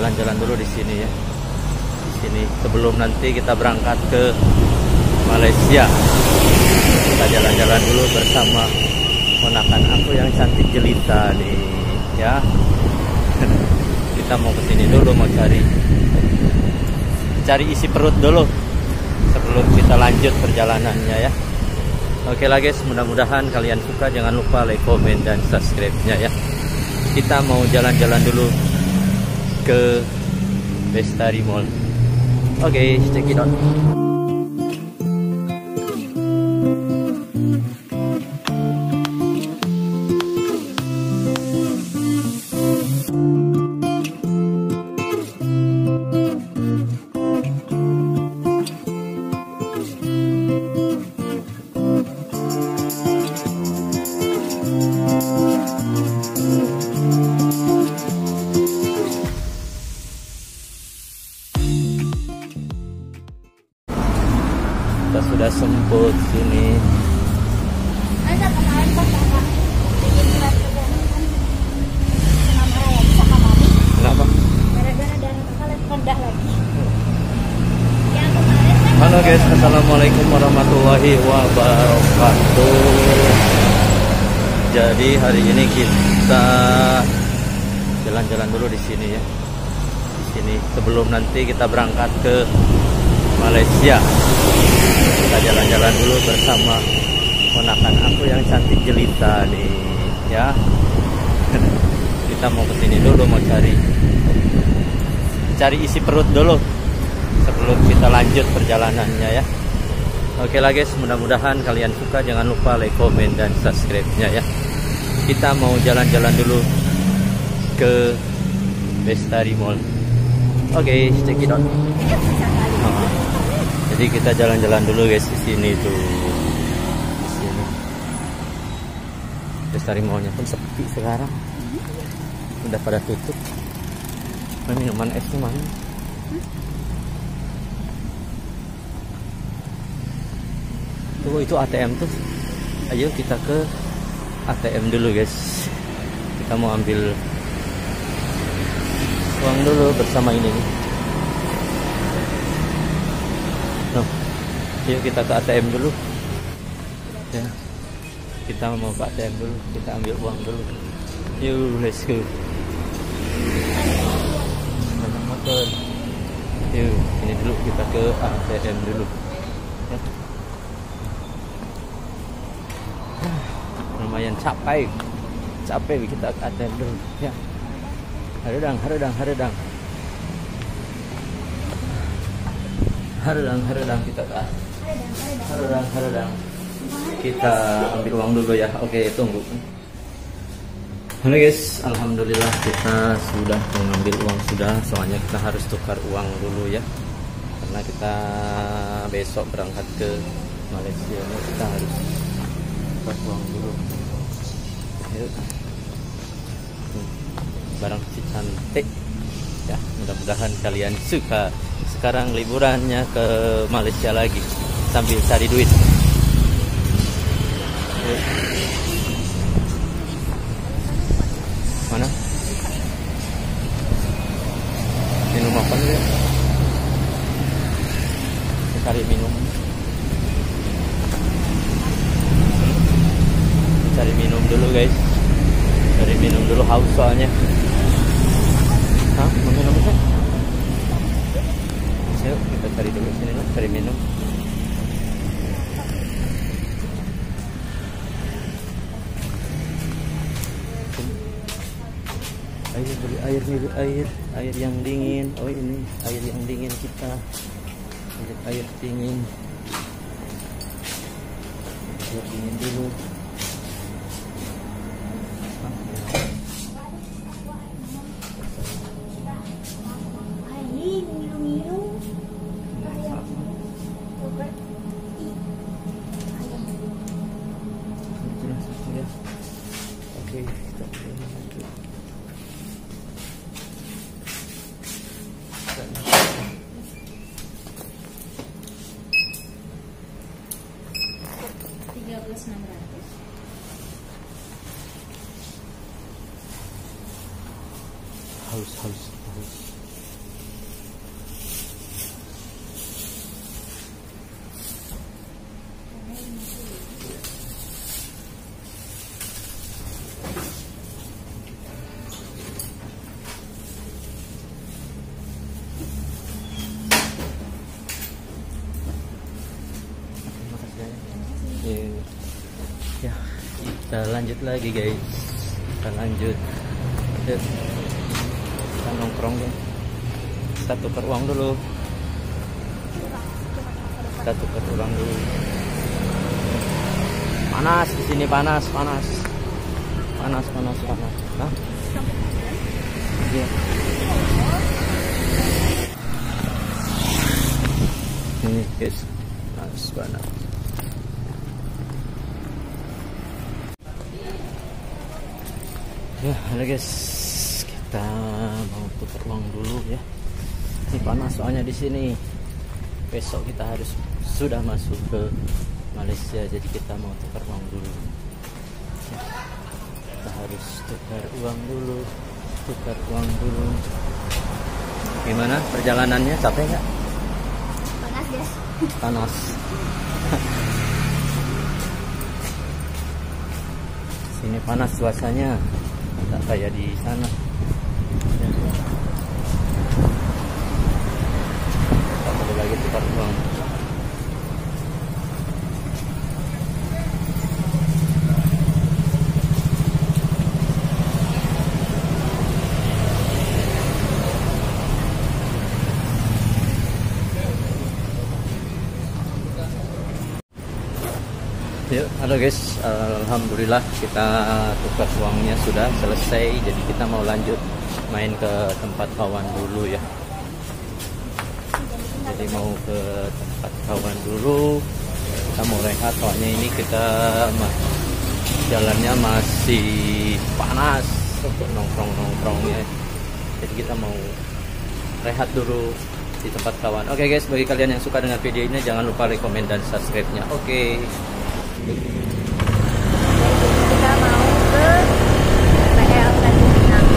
jalan-jalan dulu di sini ya. Di sini sebelum nanti kita berangkat ke Malaysia. Kita jalan-jalan dulu bersama ponakan aku yang cantik jelita nih ya. Kita mau ke sini dulu, mau cari isi perut dulu sebelum kita lanjut perjalanannya ya. Oke lah guys, mudah-mudahan kalian suka. Jangan lupa like, komen, dan subscribe-nya ya. Kita mau jalan-jalan dulu ke Bestari Mall. Oke, check it out. Kita sudah semput sini. Ada kemarin pas kakak bikin surat perjalanan senam raya sama mami. Kenapa? Gara-gara darah kakak rendah lagi. Yang kemarin kan. Halo guys, assalamualaikum warahmatullahi wabarakatuh. Jadi hari ini kita jalan-jalan dulu di sini ya. Di sini sebelum nanti kita berangkat ke Malaysia. Kita jalan-jalan dulu bersama ponakan aku yang cantik jelita nih ya. Kita mau kesini dulu, mau cari isi perut dulu sebelum kita lanjut perjalanannya ya. Oke lah guys, mudah-mudahan kalian suka. Jangan lupa like, komen, dan subscribe-nya ya. Kita mau jalan-jalan dulu ke Bestari Mall. Oke, check it out. Jadi kita jalan-jalan dulu guys di sini tuh. Di sini. Bestari Mall-nya pun sepi sekarang. Udah pada tutup. Minuman esnya mana? Tuh itu ATM tuh. Ayo kita ke ATM dulu guys. Kita mau ambil uang dulu bersama ini nih. Yuk kita ke ATM dulu ya. Kita mau ke ATM dulu, kita ambil uang dulu. Yuk let's go. Banyak motor. Yuk ini dulu, kita ke ATM dulu ya. Lumayan capek kita ke ATM dulu ya. Haredang kita ke Haredang. Kita ambil uang dulu ya. Oke, tunggu. Halo guys, alhamdulillah kita sudah mengambil uang sudah. Soalnya kita harus tukar uang dulu ya. Karena kita besok berangkat ke Malaysia, kita harus tukar uang dulu. Yuk. Barang si cantik ya, mudah-mudahan kalian suka. Sekarang liburannya ke Malaysia lagi sambil cari duit. Mana? Minum apa nih? Cari minum. Cari minum dulu guys. Cari minum dulu, haus soalnya. Hah? Mau minum apa? Yuk kita cari dulu sini lah, cari minum. Ayo beli air nih, air yang dingin. Oh ini air yang dingin kita. Air dingin. Air dingin dulu. Oke, kita haus. kita lanjut lagi guys, kita lanjut. Yuk, kita nongkrong ya. Kita tukar uang dulu. Kita tukar uang dulu. Panas di sini, panas. Hah? Iya. Ini guys, panas banget. Ya, halo guys, kita mau tukar uang dulu ya. Ini panas soalnya di sini. Besok kita harus sudah masuk ke Malaysia, jadi kita mau tukar uang dulu. Ya, kita harus tukar uang dulu. Gimana perjalanannya? Capek nggak? Panas guys. Panas. Sini panas suasananya, tak kayak di sana. Kita perlu lagi tukar uang. Yuk, halo guys, alhamdulillah kita tukar uangnya sudah selesai. Jadi kita mau lanjut main ke tempat kawan dulu ya. Jadi mau ke tempat kawan dulu. Kita mau rehat soalnya ini kita jalannya masih panas untuk nongkrongnya. Jadi kita mau rehat dulu di tempat kawan. Oke guys, bagi kalian yang suka dengan video ini jangan lupa like, komen, dan subscribe-nya. Oke. Kita mau ke PL Tanjung Pinang.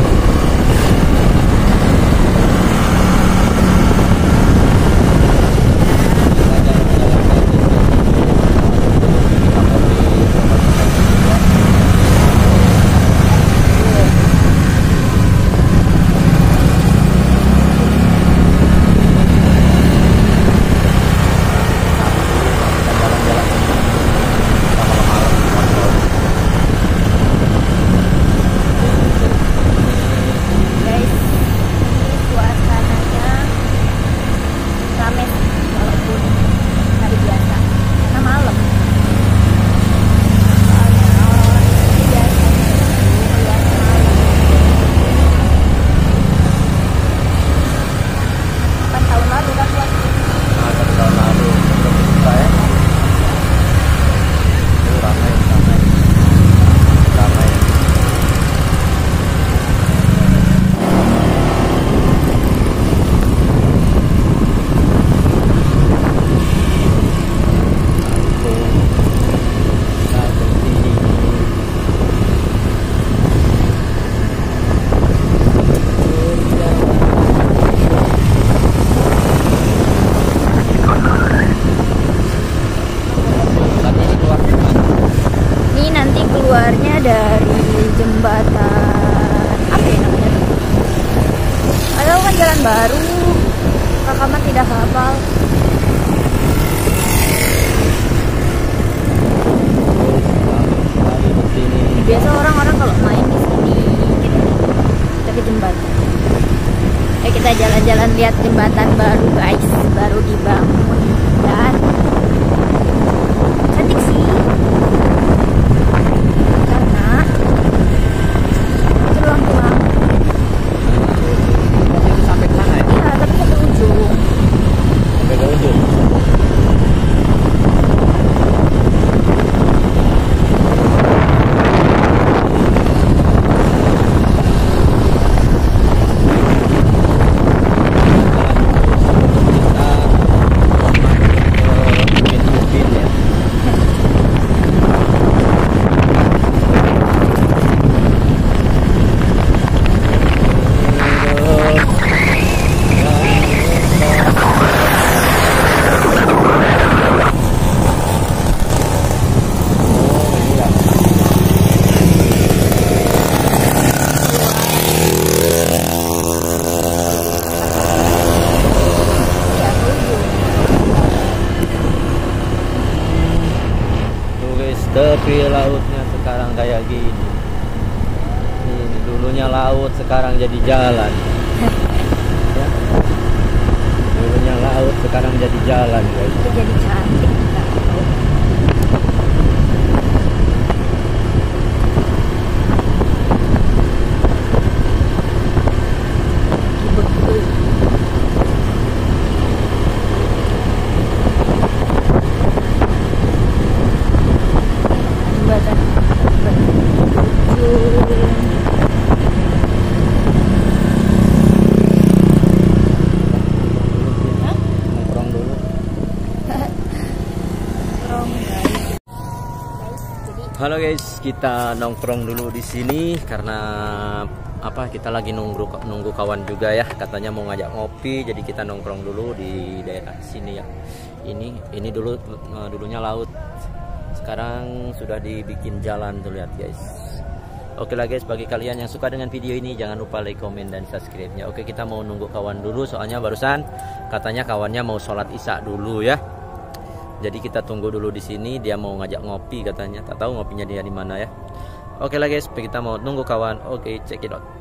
Keluarnya dari jembatan apa ya namanya? Ada kan jalan baru. Kakak tidak hafal. Biasa orang-orang kalau main di sini gitu, tapi jembatan. Kita jalan-jalan lihat jembatan baru guys, baru dibangun dan cantik sih. Tepi lautnya sekarang kayak sekarang jadi jalan. Ya. Dulunya laut sekarang jadi jalan guys. Itu jadi cantik. Halo guys, kita nongkrong dulu di sini karena apa? Kita lagi nunggu kawan juga ya. Katanya mau ngajak ngopi, jadi kita nongkrong dulu di daerah sini ya. Ini dulunya laut. Sekarang sudah dibikin jalan tuh, lihat guys. Oke lah guys, bagi kalian yang suka dengan video ini jangan lupa like, komen, dan subscribe-nya. Oke, kita mau nunggu kawan dulu soalnya barusan katanya kawannya mau sholat isya dulu ya. Jadi kita tunggu dulu di sini, dia mau ngajak ngopi katanya. Tak tahu ngopinya dia di mana ya. Oke lah guys, kita mau nunggu kawan. Oke, check it out.